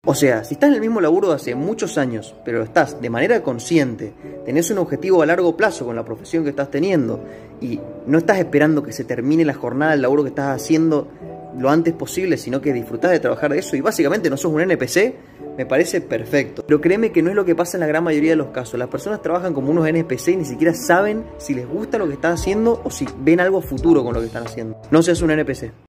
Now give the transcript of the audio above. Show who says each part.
Speaker 1: O sea, si estás en el mismo laburo de hace muchos años, pero estás de manera consciente, tenés un objetivo a largo plazo con la profesión que estás teniendo y no estás esperando que se termine la jornada del laburo que estás haciendo lo antes posible, sino que disfrutás de trabajar de eso y básicamente no sos un NPC, me parece perfecto. Pero créeme que no es lo que pasa en la gran mayoría de los casos. Las personas trabajan como unos NPC y ni siquiera saben si les gusta lo que están haciendo o si ven algo futuro con lo que están haciendo. No seas un NPC.